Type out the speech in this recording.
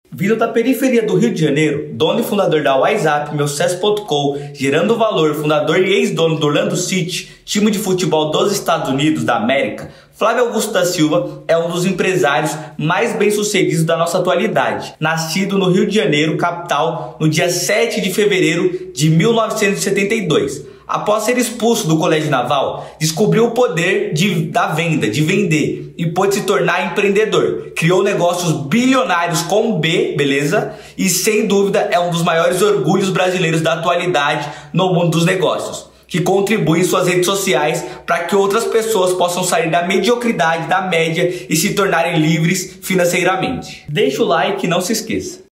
Vindo da periferia do Rio de Janeiro, dono e fundador da WhatsApp, Meusucesso.com, gerando valor, fundador e ex-dono do Orlando City, time de futebol dos Estados Unidos da América, Flávio Augusto da Silva é um dos empresários mais bem-sucedidos da nossa atualidade. Nascido no Rio de Janeiro, capital, no dia 7 de fevereiro de 1972. Após ser expulso do Colégio Naval, descobriu o poder da venda, de vender, e pôde se tornar empreendedor. Criou negócios bilionários com B, beleza? E sem dúvida é um dos maiores orgulhos brasileiros da atualidade no mundo dos negócios, que contribui em suas redes sociais para que outras pessoas possam sair da mediocridade, da média e se tornarem livres financeiramente. Deixa o like e não se esqueça.